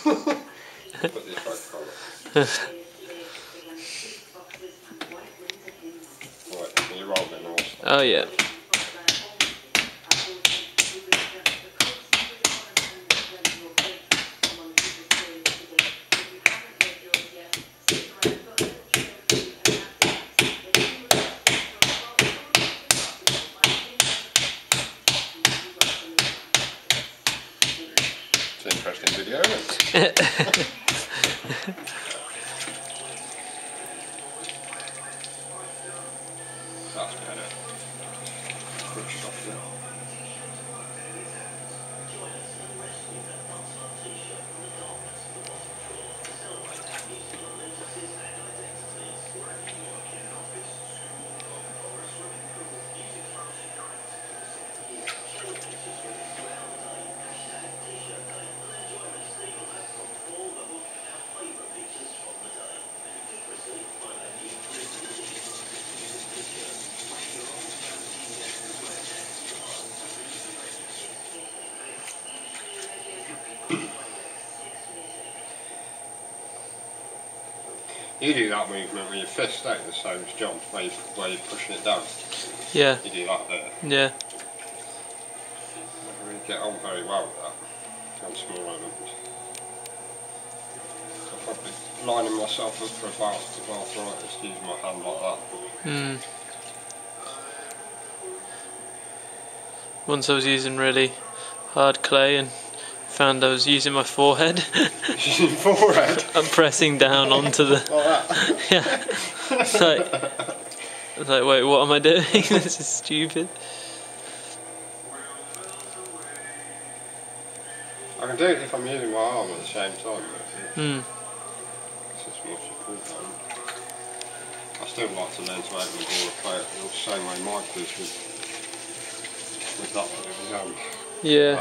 Put this back on. Right, can you roll it now? Oh yeah. It's an interesting video, isn't it? That's better. Good stuff now. You do that movement with your fist, don't you? The same as John, where you're pushing it down. Yeah. You do that there. Yeah. I really get on very well with that on small elements. I'm probably lining myself up for arthritis using my hand like that. Once I was using really hard clay and found I was using my forehead. Using forehead? I'm pressing down onto the... Like that? Yeah. It's like, wait, what am I doing? This is stupid. I can do it if I'm using my arm at the same time. It's just more support on. I still like to learn to open the door of play it the same way Mike does with that one of his hand. Yeah.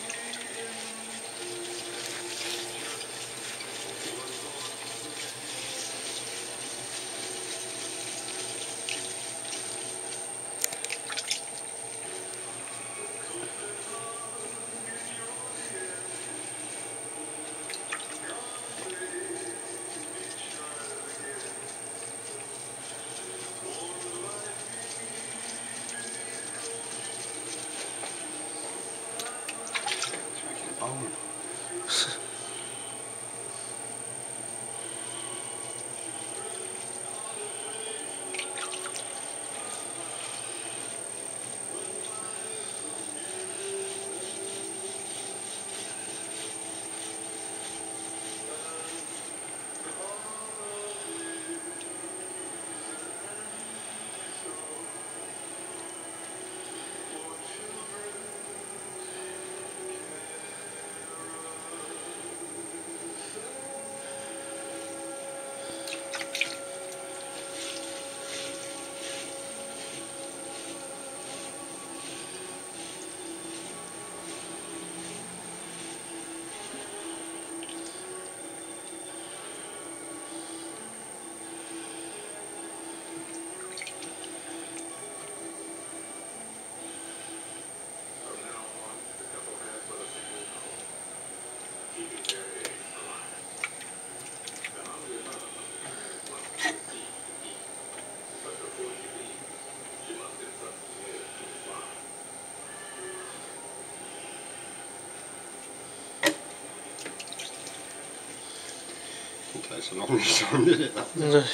It takes a long time, did it? No.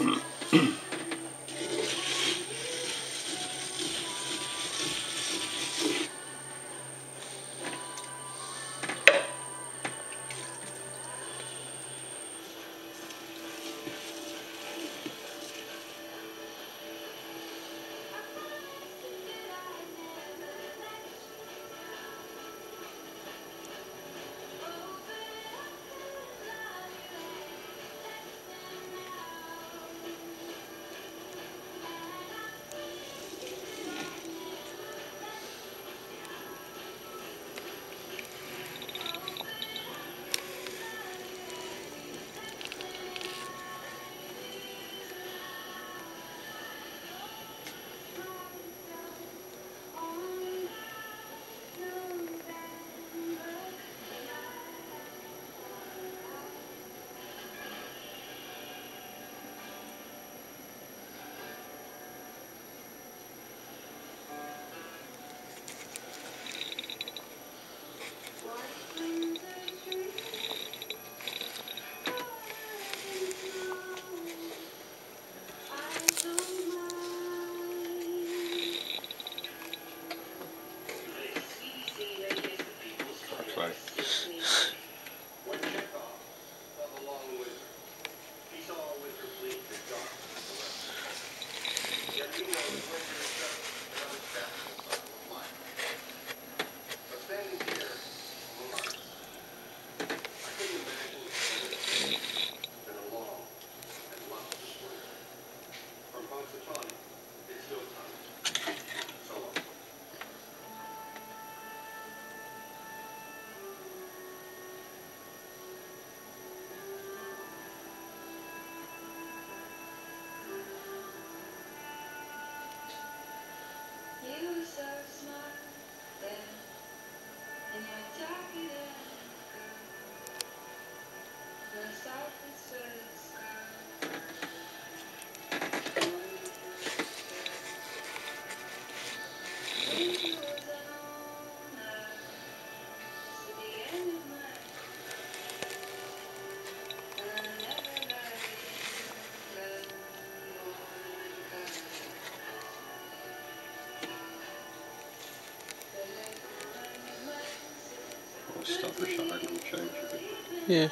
Stop the shot and change a bit. Yeah.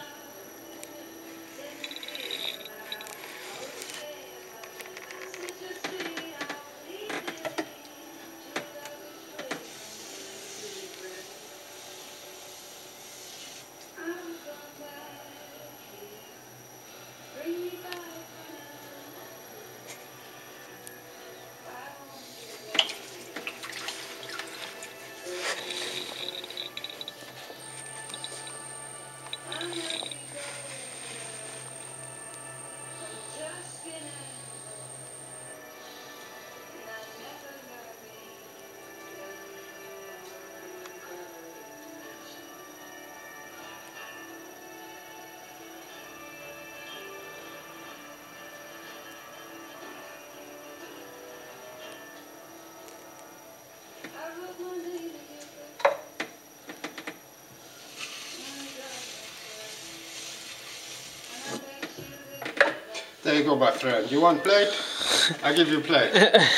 There you go, my friend. You want plate? I give you plate.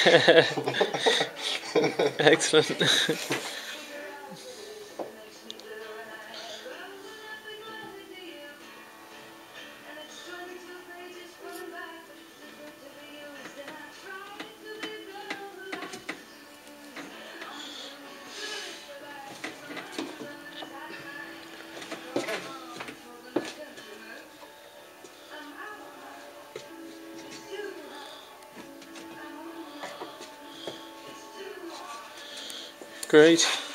Excellent. Great.